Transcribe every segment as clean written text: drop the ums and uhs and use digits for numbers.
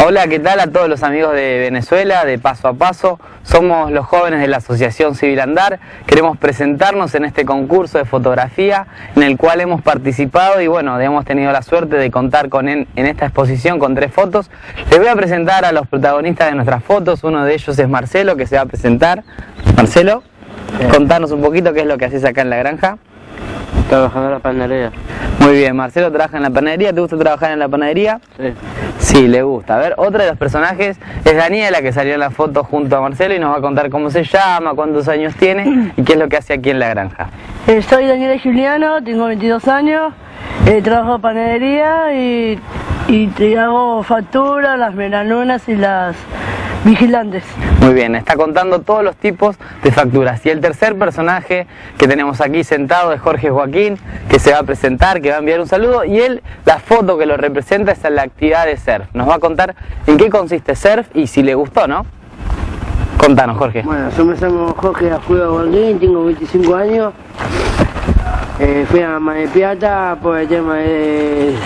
Hola, ¿qué tal a todos los amigos de Venezuela, de Paso a Paso? Somos los jóvenes de la Asociación Civil Andar. Queremos presentarnos en este concurso de fotografía en el cual hemos participado y bueno, hemos tenido la suerte de contar en esta exposición con 3 fotos. Les voy a presentar a los protagonistas de nuestras fotos. Uno de ellos es Marcelo, que se va a presentar. Marcelo, contanos un poquito qué es lo que haces acá en la granja. Trabajando en la panadería. Muy bien, Marcelo trabaja en la panadería. ¿Te gusta trabajar en la panadería? Sí. Sí, le gusta. A ver, otro de los personajes es Daniela, que salió en la foto junto a Marcelo y nos va a contar cómo se llama, cuántos años tiene y qué es lo que hace aquí en la granja. Soy Daniela Juliano, tengo 22 años, trabajo en panadería y te hago facturas, las medialunas y las vigilantes. Muy bien, está contando todos los tipos de facturas. Y el tercer personaje que tenemos aquí sentado es Jorge Joaquín, que se va a presentar, que va a enviar un saludo, y él, la foto que lo representa es la actividad de surf. Nos va a contar en qué consiste surf y si le gustó, ¿no? Contanos, Jorge. Bueno, yo me llamo Jorge Joaquín, tengo 25 años. Fui a Mar del Plata por el tema de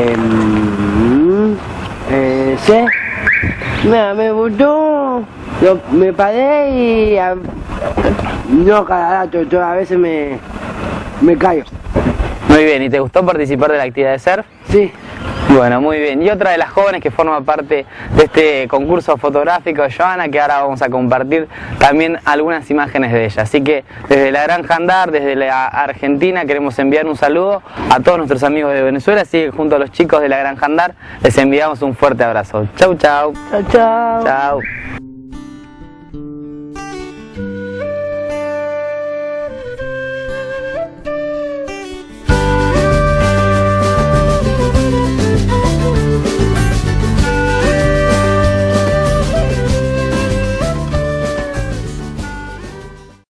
surf. Mira, me gustó, me paré y no cada rato, todas las veces me caigo. Muy bien, ¿y te gustó participar de la actividad de surf? Sí. Bueno, muy bien. Y otra de las jóvenes que forma parte de este concurso fotográfico, Joana, que ahora vamos a compartir también algunas imágenes de ella. Así que desde la Granja Andar, desde la Argentina, queremos enviar un saludo a todos nuestros amigos de Venezuela. Así que junto a los chicos de la Granja Andar les enviamos un fuerte abrazo. Chau, chau. Chao, chao. Chau.